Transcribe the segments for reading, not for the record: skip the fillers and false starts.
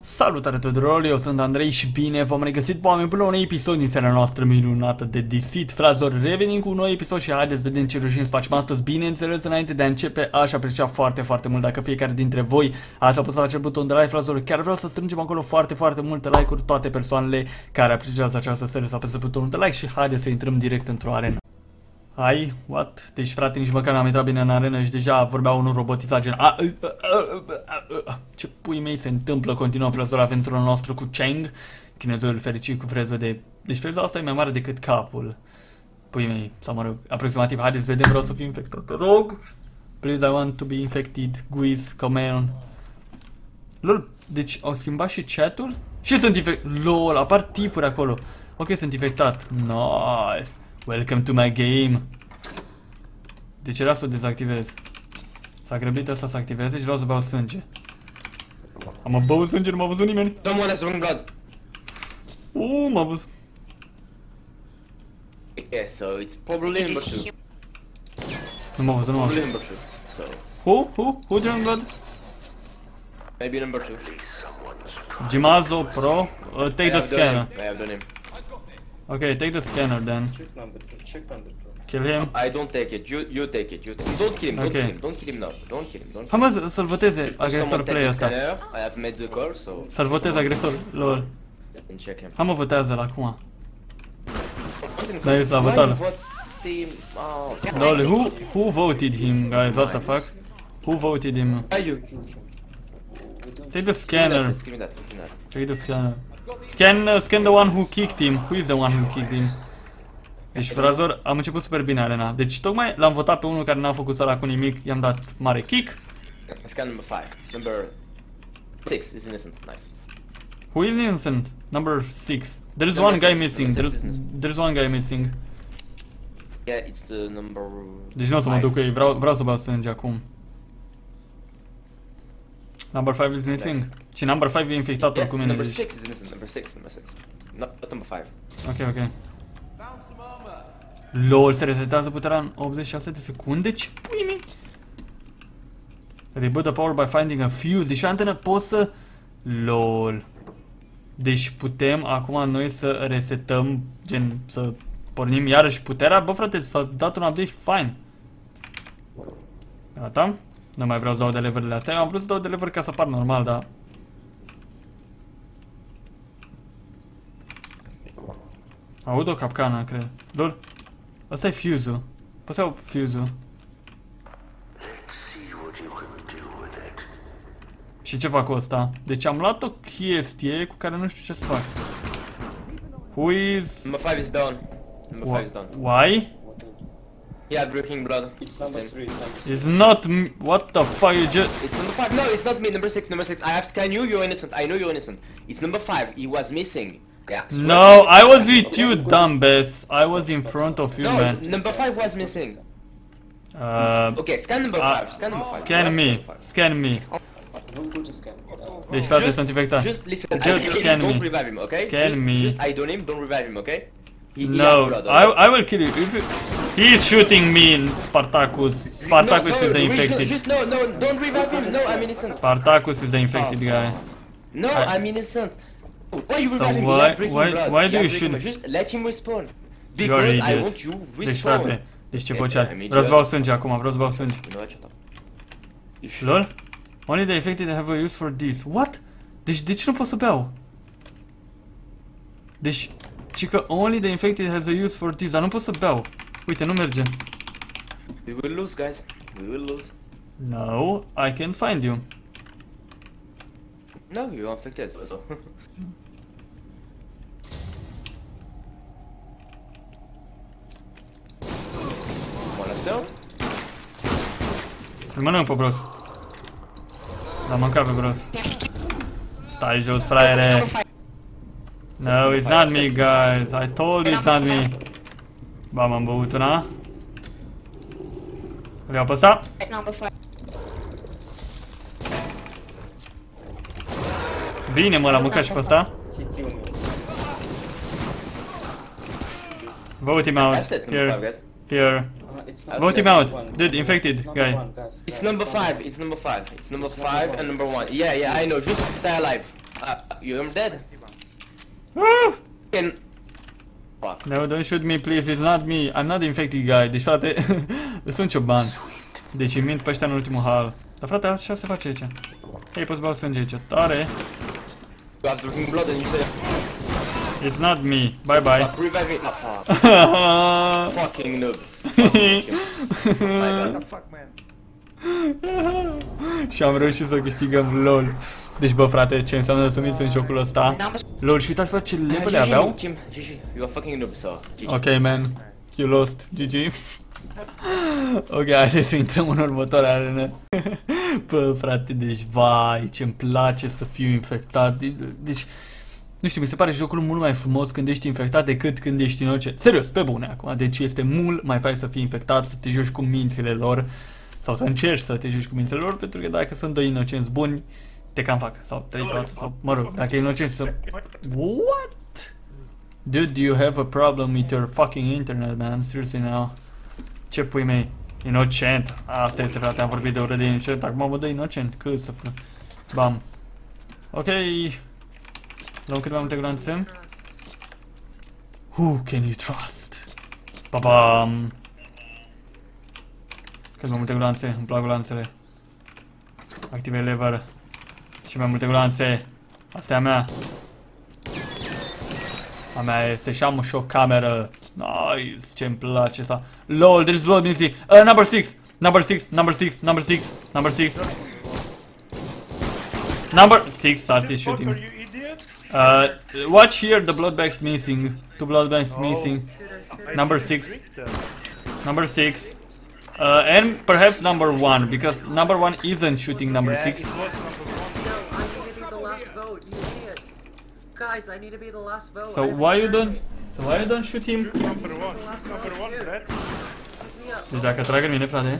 Salutare tuturor, eu sunt Andrei și bine v-am regăsit, oameni, până la un episod din seria noastră minunată de Deceit. Fraților, revenim cu un nou episod și haideți să vedem ce reușim să facem astăzi. Bineînțeles, înainte de a începe, aș aprecia foarte mult dacă fiecare dintre voi ați apăsat acel buton de like, fraților. Chiar vreau să strângem acolo foarte multe like-uri, toate persoanele care apreciază această serie să apăsă butonul de like și haideți să intrăm direct într-o arenă. Hai, what? Deci, frate, nici măcar n-am intrat bine în arenă și deja vorbea unul robotizat gen ce pui mei se întâmplă? Continuăm, fraților, aventura noastră cu Cheng, chinezoiul fericit cu freză de... Deci freza asta e mai mare decât capul. Pui mei, sau mă rog, aproximativ. Haideți să vedem, vreau să fiu infectat. Te rog. Please, I want to be infected. Guiz, come on. Lol, deci au schimbat și chat-ul? Și sunt infectat. Lol, apar tipuri acolo. Ok, sunt infectat. Nice. Welcome to my game. Deci era să o dezactivez. S-a grăbit ăsta să activeze și vreau să beau sânge. Am băut sânge, nu m-a văzut nimeni. Someone has wrong blood. M-a văzut. Yeah, so it's probably number 2. Nu m-a văzut, nu m-a văzut. Probably number 2. So Who drank blood? maybe number 2. Gimazo Pro. Take the scanner. I have the name. Okay, take the scanner then. Check number 2. Kill him. I don't take it. You take it. Don't kill him. Don't Okay. kill him. Don't kill him now. Don't kill him. Don't. Hai mă să-l voteze agresor Someone play take the ăsta. scanner. I have made the call, so. Să-l voteze agresor. Lol. And check him. Hai mă votează-l acum. Da, s-a votat. Lol, who voted him, guys? What the fuck? Who voted him? You. Take the scanner. Give me that. Take the scanner. Scan the one who kicked him. Who is the one who kicked him? Deci, frazor, am început super bine arena. Deci, tocmai l-am votat pe unul care n-a făcut sala cu nimic, i-am dat mare kick. Scan number 5. Number 6 is innocent. Nice. Who is innocent? Number 6. There is Number one guy six. missing. Number six is innocent. There's one guy missing. Yeah, it's the number. Deci nu o să mă duc cu ei, vreau să beau sânge acum. Number 5 is missing? Nice. Și number 5 e infectatul Yeah, cu mine, number deci... 6 is innocent. Number 6. Not number 5. Ok. LOL, se resetează puterea în 86 de secunde? Ce pui mei? Reboot the power by finding a fuse. Deci antenă poți să... LOL. Deci putem acum noi să resetăm, gen, să pornim iarăși puterea? Bă, frate, s-a dat un update fine. Gata? Nu mai vreau să dau de level-urile astea. Eu am vrut să dau de level ca să par normal, dar... Aud o capcană, cred. LOL. Asta e fuse-ul. Poți să iau fuse-ul. Și ce fac cu ăsta? Deci am luat o chestie cu care nu știu ce să fac. Who is... Number 5 is down. Number 5 is down. Why? Yeah, drinking blood. It's number 3. It's not me. What the fuck? You just... It's number 5. No, it's not me. Number 6. Number 6. I have scanned you. You're innocent. I know you're innocent. It's number 5. He was missing. Yeah. No, I was with you, dumbass. I was in front of you, No, man. number 5 was missing. Okay, scan number 5. Scan number 5. Scan me. Scan me. Who put the scan? Deci, frate, sunt infectat. Just listen. Just scan me. Don't revive him, okay? Scan me. Just I don't him. Don't revive him, okay? He No, has blood, okay? I will kill you. If you... He's shooting me, Spartacus. Spartacus is the infected. Just no, don't revive him. No, I'm innocent. Spartacus is the infected guy. No, I'm innocent. Why you So revive him? why- You're breaking why- blood. why do You're you breaking shoot- blood. Just let him respawn. You're an Because I idiot. want you Deci, respawn. frate, deci ce Okay, voce are? I'm idiot. Vreau să beau sânge acum, vreau să beau sânge. You know what, shut up. If LOL? Only the infected have a use for this. What? Deci de ce nu pot să beau? Deci, ci că only the infected has a use for this, dar nu pot să beau. Uite, nu merge. we will lose, guys. We will lose. No, I can't find you. No, you're infected, so. Wanna still? Îl mănânc pe bros. L-am mâncat pe bros. Stai jos, fraiere. No, it's not me, guys. I told you it's not me. Ba, m-am băut una. Le iau pe ăsta. Bine, mă, l-am mâncat și pe ăsta. He killed me. Vote him I've out. said number 5, Here, guys. here. It's Vote him number out. one. Dude, infected It's number guy. one, guys. It's number 5. It's number 5. It's number 5 and number 1. Yeah, I know. Just stay alive. You're dead. Ah! And fuck. No, don't shoot me, please. It's not me. I'm not the infected guy. Deci, frate, sunt cioban. Deci îi mint pe ăștia în ultimul hal. Dar, frate, așa se face aici. Hei, poți bea sânge aici. Tare. You have drinking blood and you say, It's not me. Bye bye. revive me. Fuck. Fucking noob. What the fuck, man? Și am reușit să câștigăm LOL. Deci, bă, frate, ce înseamnă să minți în jocul ăsta? LOL, și uitați-vă ce levele aveau. GG. You are fucking noob, so GG. Ok, man. You lost. GG. Ok, haideți să intrăm în următoarea arenă. Bă, frate, deci, vai, ce-mi place să fiu infectat. Deci, nu știu, mi se pare jocul mult mai frumos când ești infectat decât când ești inocent. Serios, pe bune acum. Deci este mult mai fain să fii infectat, să te joci cu mințile lor. Sau să încerci să te joci cu mințile lor, pentru că dacă sunt doi inocenți buni, te cam fac. Sau 3 4 sau, mă rog, dacă e inocent să... What? Dude, you have a problem with your fucking internet, man. Seriously now. Ce pui mei? Inocent. Asta este, frate, am vorbit de oră de inocent. Acum mă dă inocent. Cât să fă? Bam. Ok. Luăm cât mai multe glanțe. Who can you trust? Ba-bam. Cât mai multe glanțe. Îmi plac glanțele. Active lever. Și mai multe glanțe. Asta e a mea. A mea este și am și o cameră. Nice, ce-mi place asta. LOL, there's blood music. Number 6. Number 6, number 6, number 6, number 6. Number 6 started shooting. Watch here, the blood bag's missing. 2 blood bags missing. Number 6. Number 6. And perhaps number 1, because number 1 isn't shooting number 6. Guys, I need to be the last vote. So why you don't shoot him? Number one, Fred. Deci dacă trag în mine, frate.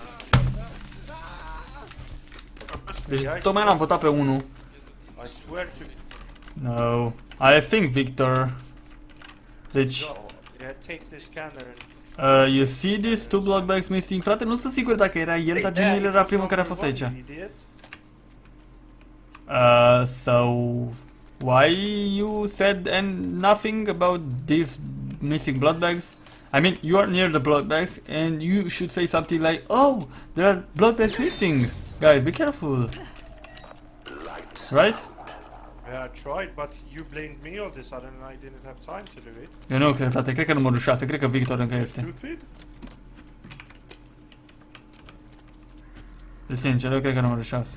Deci tocmai l-am votat pe 1. I swear to No. I think Victor. Deci God. Yeah, take this scanner and... you see these 2 blood bags missing? Frate, nu sunt sigur dacă era el, dar genul era primul care a fost aici. So why you said and nothing about these missing blood bags? I mean, you are near the blood bags and you should say something like, "Oh, there are blood bags missing. Guys, be careful." Right? Yeah, I tried, but you blamed me all of a sudden and I didn't have time to do it. Eu nu cred, frate, cred că numărul 6, cred că Victor încă este. Stupid? De sincer, eu cred că numărul 6.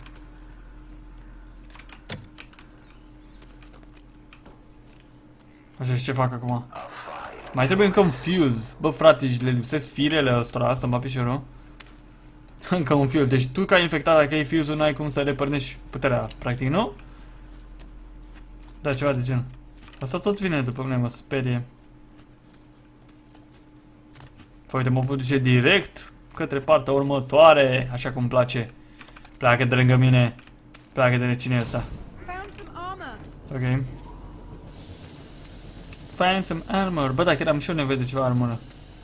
Așa, și ce fac acum? Mai trebuie încă un fuse. Bă, frate, și le lipsesc firele ăstora să-mi bat piciorul. Încă un fuse. Deci tu, ca infectat, dacă ai fuse-ul, n-ai cum să repărnești puterea, practic, nu? Da, ceva de genul. Asta tot vine după mine, mă sperie. Uite, mă pot duce direct către partea următoare, așa cum place. Pleacă de lângă mine. Pleacă de cine e ăsta. Ok. Find some armor. Bă, dacă eram și eu nevoie de ceva armură.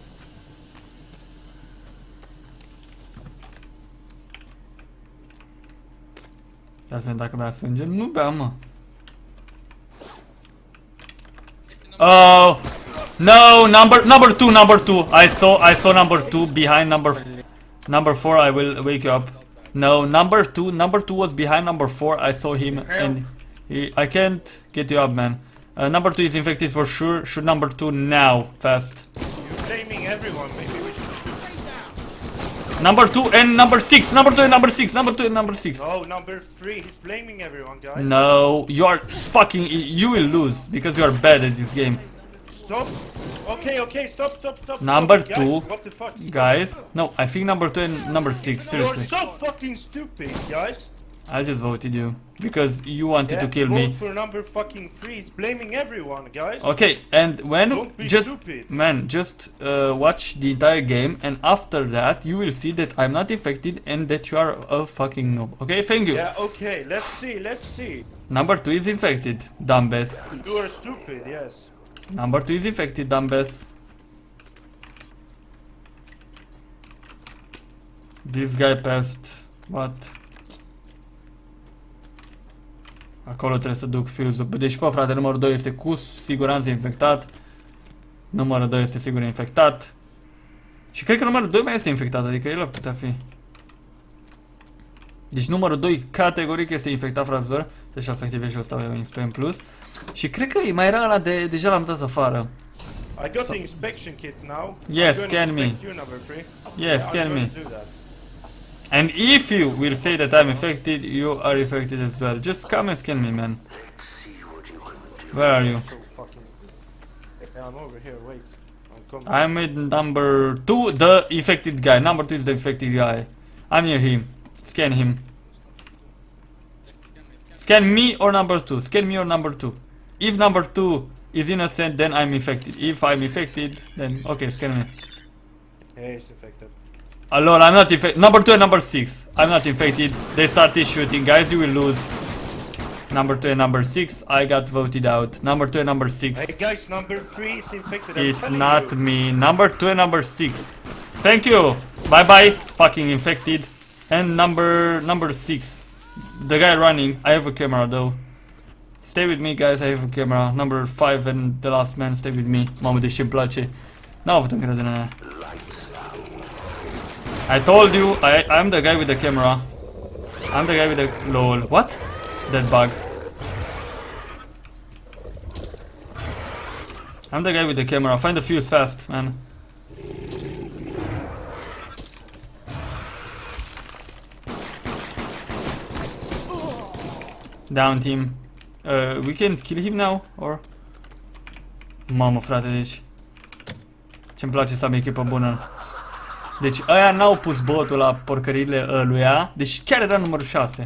Ia să vedem dacă bea sânge. Nu bea, mă. Oh no, number two. I saw number 2 behind number 4. I will wake you up. No, number two was behind number 4. I saw him and I can't get you up, man. Number 2 is infected for sure. Shoot number 2 now, fast. You're blaming everyone, maybe we should... Number 2 and number 6. Number 2 and number 6. Number 2 and number 6. No, number 3, he's blaming everyone, guys. No, you are fucking... You will lose because you are bad at this game. Stop! Okay, stop. Number Guys, 2. what the fuck? Guys, no, I think number 2 and number 6, seriously. You're so fucking stupid, guys. I just voted you because you wanted to kill vote me. for number fucking 3, he's blaming everyone, guys. Okay, and when Don't be just stupid. man, just watch the entire game, and after that you will see that I'm not infected and that you are a fucking noob. Okay, thank you. Yeah, okay, let's see. Number 2 is infected, dumbass. You are stupid, yes. Number 2 is infected, dumbass. This guy passed what? Acolo trebuie să duc fuse-ul. Deci, bă, frate, numărul 2 este cu siguranță infectat. Numărul 2 este sigur infectat. Și cred că numărul 2 mai este infectat, adică el ar putea fi. Deci numărul 2 categoric este infectat, fraților. Deci să activez și ăsta pe XP în plus. Și cred că mai era ăla de... deja l-am dat afară. I got the inspection kit now. Yes, I'm gonna scan me. inspect you, number 3. Yes, I'm scan going me. to do that. And if you will say that I'm infected, you are infected as well. Just come and scan me, man. Where are you? So fucking... Yeah, I'm over here, wait. I'm coming. I'm with number 2, the infected guy. Number 2 is the infected guy. I'm near him. Scan him. Scan me or number 2. Scan me or number 2. If number 2 is innocent, then I'm infected. If I'm infected, then okay, scan me. Yeah, he's infected. Lol, I'm not infected. Number 2 and number 6. I'm not infected. They started shooting, guys. You will lose. Number 2 and number 6. I got voted out. Number 2 and number 6. Hey guys, number 3 is infected. I'm It's telling not you. me. Number 2 and number 6. Thank you. Bye bye. Fucking infected. And number 6. The guy running. I have a camera though. Stay with me, guys. I have a camera. Number 5 and the last man. Stay with me. Mamă, deși îmi place. N-am avut încredere în aia. I told you. I'm the guy with the camera. I'm the guy with the... Lol. What? That bug. I'm the guy with the camera. Find the fuse fast, man. Down team. We can kill him now, or? Mamă, frate, deci ce-mi place să am echipă bună. Deci ăia n-au pus botul la porcările ăluia. Deci chiar era numărul 6.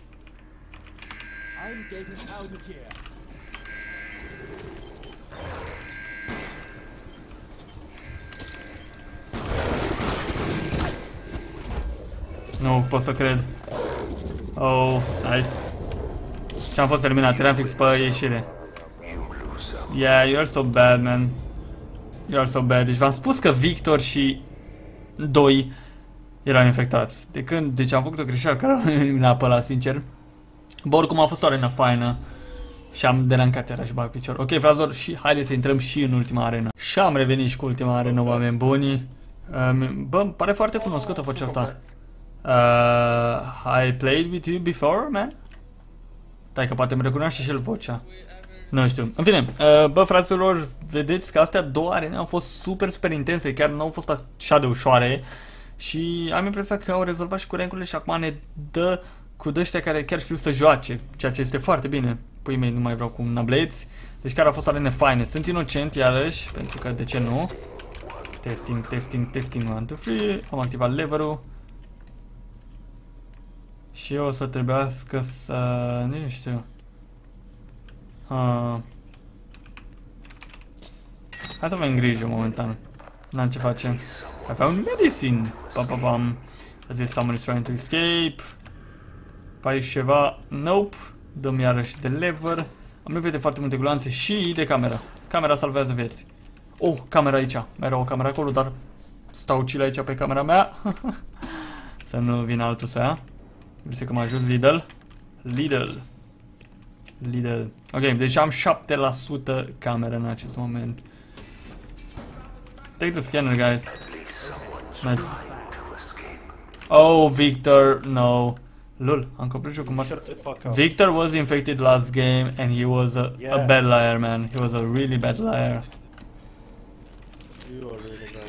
Nu pot să cred. Oh, nice. Și am fost eliminat, eram fix pe ieșire. Yeah, you are so bad, man. You are so bad. Deci v-am spus că Victor și 2 erau infectați. Deci am făcut o greșeală care l-am eliminat pe ăla, sincer. Bă, oricum a fost o arenă faină. Și am derancat iarăși bag picior. Ok, frazor, și haideți să intrăm și în ultima arenă. Și am revenit și cu ultima arenă, oameni buni. Bă, îmi pare foarte cunoscută vocea asta. I played with you before, man? Dai că poate îmi recunoaște și el vocea. Nu știu. În fine, bă, fraților, vedeți că astea două arene au fost super intense, chiar nu au fost așa de ușoare. Și am impresia că au rezolvat și cu rankurile și acum ne dă cu dăștia care chiar știu să joace, ceea ce este foarte bine. Păi mei, nu mai vreau cu nableți. Deci chiar au fost arene faine. Sunt inocent iarăși, pentru că de ce nu? Testing 1, 2, 3. Am activat lever-ul. Și eu o să trebuiască să... nu știu. Hai să avem grijă momentan. N-am ce facem. I found medicine. Pam. This someone is trying to escape. Pai ceva. Nope. Dăm iarăși de lever. Am nevoie de foarte multe gloanțe și de cameră. Camera salvează vieți. Oh, camera aici. Mai era o cameră acolo, dar stau chill aici pe camera mea. Să nu vină altul să ia. Vreau că mă ajut Lidl. Ok, deci am 7% cameră în acest moment. Take the scanner, guys. Nice. Oh, Victor, no. Lol, am coprit jocul mare. Shut the fuck up. Victor was infected last game and he was a bad liar, man. He was a really bad liar. You are really bad.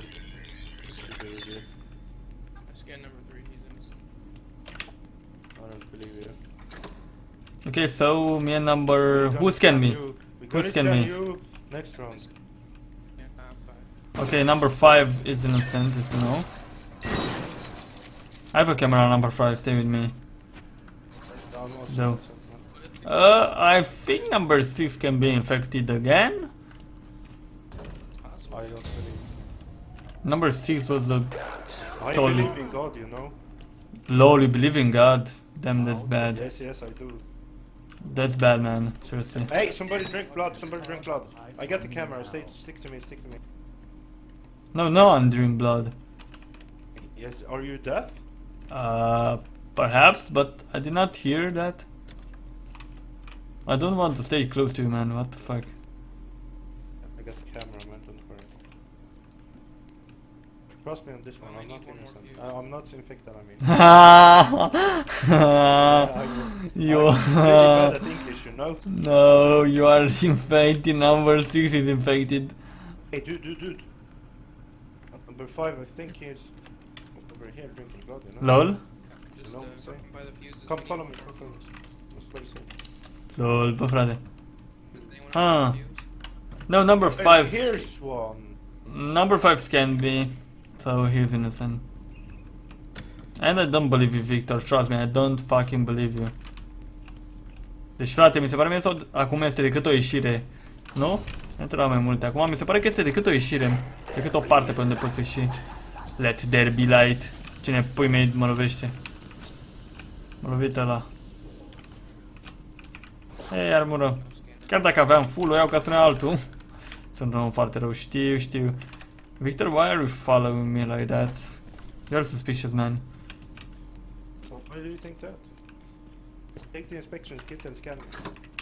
Scan number 3, he's innocent. I don't believe you. Okay, so me and number... Who scanned me? Who scanned me? You next round. Yeah, I'm 5. Okay, number 5 is innocent, just to know. I have a camera on number 5, stay with me. No. I think number 6 can be infected again. I don't believe. Number 6 was a... I Totally. believe in God, you know. Lol, you believe in God? Damn, that's bad. Yes, I do. That's bad, man. Seriously. Hey, somebody drink blood, I got the camera, stick to me. No, I'm drinking blood. Yes, are you deaf? Perhaps, but I did not hear that. I don't want to stay close to you, man. What the fuck? I got the camera, man. Don't worry. Trust me on this one. Well, I I'm not need one more innocent. fuse. I'm not infected. I mean. You I'm really bad at English, you know. no, you are infected. Number 6 is infected. Hey, dude. Number 5, I think he's over here drinking blood, you know. Lol. Just No, come same. by the fuses. Come we follow need me, come follow me. That's what he said. Lol, bă frate. Does anyone Huh. have a fuse? No, number Hey, 5. here's one. Number 5 can be. So he's innocent. And I don't believe you, Victor. Trust me, I don't fucking believe you. Deci, frate, mi se pare mie sau acum este decât o ieșire. Nu? Intră mai multe. Acum mi se pare că este decât o ieșire. Decât o parte pe unde poți să ieși. Let there be light. Cine pui mei mă lovește? Mă lovit ăla. Hei, armură. Chiar dacă aveam full, o iau ca să ne altul. Sunt un om foarte rău, știu. Victor, why are you following me like that? You're suspicious, man. Why do you think that? Take the inspection kit and scan it.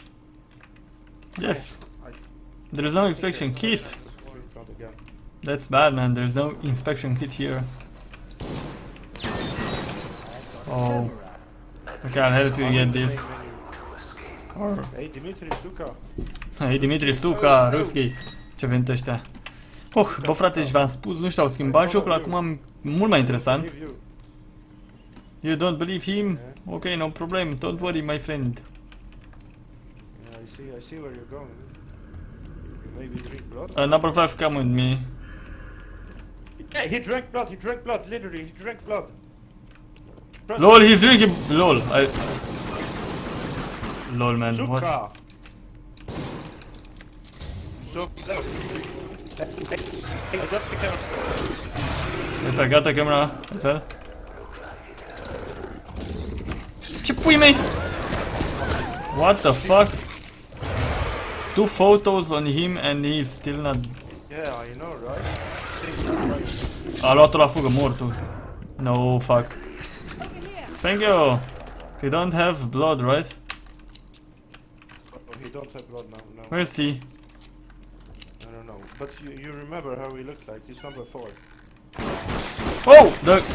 Yes. There is no inspection kit. Not again. That's bad, man. There's no inspection kit here. Oh. Okay, I'll help you get this. Or... Hey, Dimitri Stuka. Hey, Dimitri Stuka, Ruski. Ce vânt ăștia. Bă frate, deci v-am spus, nu știu, au schimbat jocul acum mult mai interesant. You don't believe him? Okay, no problem. Don't worry, my friend. Yeah, I see where you're going. You maybe drink blood? Number 5, come with me. Yeah, he drank blood, literally, he drank blood. Trust LOL, me. he's drinking. LOL, LOL, man. What? Stuka! Hey, I got the camera. Yes, I got the camera as well. Ce pui mei? What the fuck? 2 photos on him and he's still not... Yeah, I know, right? A luat-o la fugă, mortul. No, fuck. Thank you. You don't have blood, right? Oh, he don't have blood now, no. Where's he? I don't know. But you remember how he looked like? He's number 4. Oh!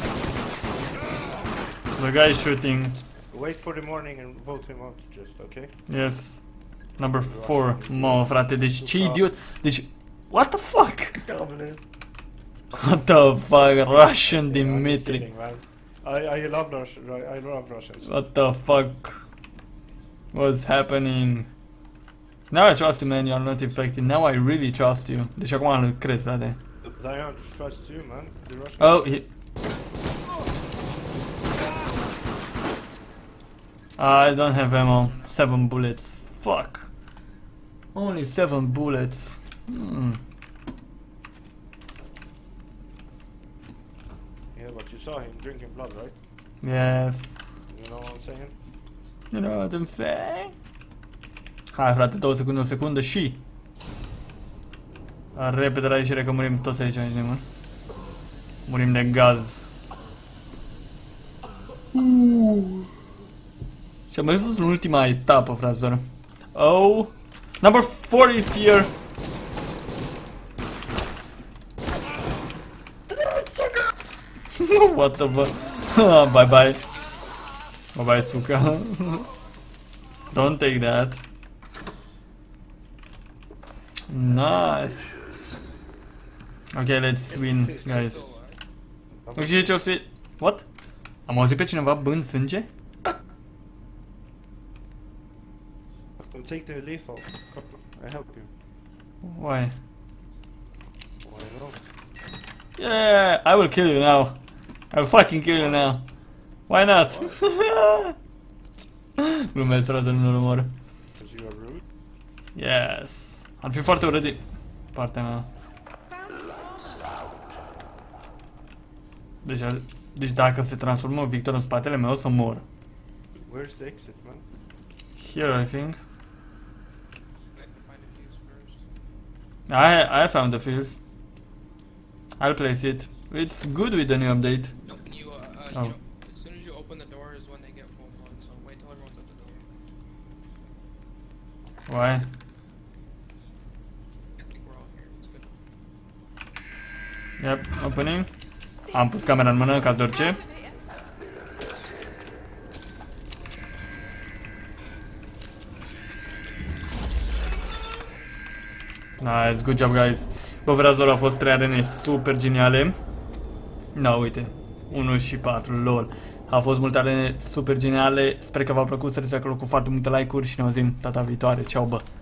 The guy is shooting. Wait for the morning and vote him out just, okay? Yes. Number 4. Mă, frate, deci ce idiot. Deci... What the fuck? What the fuck? Russian Dimitri. I love Russians. What the fuck was happening? Now I trust you, man. You are not infected. Now I really trust you. Deci acum îl cred, frate. Diane trusts you, man. The Russians. Oh, he... I don't have ammo. 7 bullets. Fuck. Only 7 bullets. Yeah, but you saw him drinking blood, right? Yes. You know what I'm saying? You know what I'm saying? Hai, frate, 2 secunde, o secundă și... Repede la ieșire că murim toți aici, mă. Murim de gaz. Și am ajuns în ultima etapă, fraților. Oh! Number 4 is here! What the fuck? Bye bye. Bye bye, Suka. Don't take that. Nice. Okay, let's win, guys. Ok, ce o să... What? Am auzit pe cineva bând sânge? I'll take the lethal. I help you. Why? Why not? Yeah, I will kill you now. I'll fucking kill you now. Why not? Glumesc, frate, nu-l omor. Because you are rude? Yes. Ar fi foarte urât din partea mea. Deci dacă se transformă Victor în spatele meu, o să mor. Where's the exit, man? Here, I think. I can find a fuse first. I found the fuse. I'll place it. It's good with the new update. No, you, Oh. you know, as soon as you open the door is when they get full blood, so wait till everyone's at the door. Why? I think we're all here. It's good. Yep, opening. Am pus camera în mână, ca de orice. Nice, good job, guys. Bă, Vrazul a fost 3 arene super geniale. Da, uite, 1 și 4, lol. A fost multe arene super geniale. Sper că v-a plăcut, să acolo cu foarte multe like-uri și ne auzim data viitoare. Ceau, bă!